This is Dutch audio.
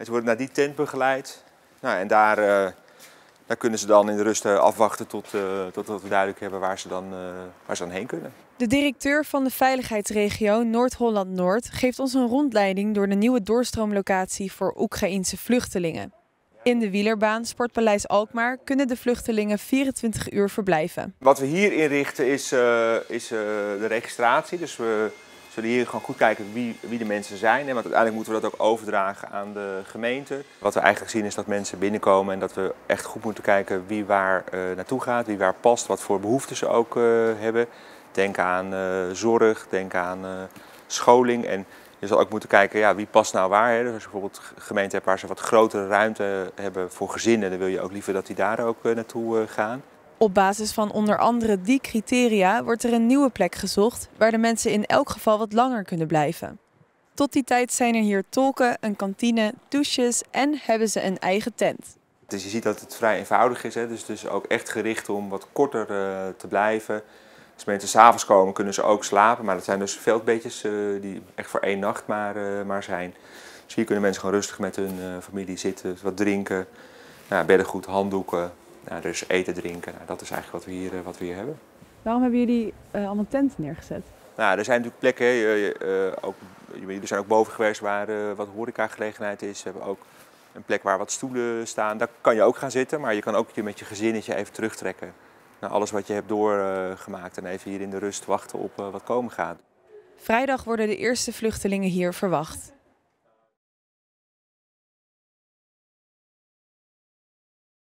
En ze worden naar die tent begeleid. Nou, en daar kunnen ze dan in de rust afwachten tot we duidelijk hebben waar ze dan heen kunnen. De directeur van de veiligheidsregio Noord-Holland-Noord geeft ons een rondleiding door de nieuwe doorstroomlocatie voor Oekraïense vluchtelingen. In de wielerbaan Sportpaleis Alkmaar kunnen de vluchtelingen 24 uur verblijven. Wat we hier inrichten is de registratie. Dus we zullen hier gewoon goed kijken wie de mensen zijn. Want uiteindelijk moeten we dat ook overdragen aan de gemeente. Wat we eigenlijk zien is dat mensen binnenkomen en dat we echt goed moeten kijken wie waar naartoe gaat, wie waar past, wat voor behoeften ze ook hebben. Denk aan zorg, denk aan scholing. En je zal ook moeten kijken, ja, wie past nou waar. Hè? Dus als je bijvoorbeeld een gemeente hebt waar ze wat grotere ruimte hebben voor gezinnen, dan wil je ook liever dat die daar ook naartoe gaan. Op basis van onder andere die criteria wordt er een nieuwe plek gezocht waar de mensen in elk geval wat langer kunnen blijven. Tot die tijd zijn er hier tolken, een kantine, douches en hebben ze een eigen tent. Dus je ziet dat het vrij eenvoudig is, hè? Dus ook echt gericht om wat korter te blijven. Als mensen 's avonds komen kunnen ze ook slapen, maar dat zijn dus veldbedjes die echt voor 1 nacht maar zijn. Dus hier kunnen mensen gewoon rustig met hun familie zitten, wat drinken, beddengoed, handdoeken, dus eten, drinken. Dat is eigenlijk wat we hier hebben. Waarom hebben jullie allemaal tenten neergezet? Nou, er zijn natuurlijk plekken, jullie zijn ook boven geweest waar wat horecagelegenheid is. We hebben ook een plek waar wat stoelen staan. Daar kan je ook gaan zitten, maar je kan ook met je gezinnetje even terugtrekken naar alles wat je hebt doorgemaakt en even hier in de rust wachten op wat komen gaat. Vrijdag worden de eerste vluchtelingen hier verwacht.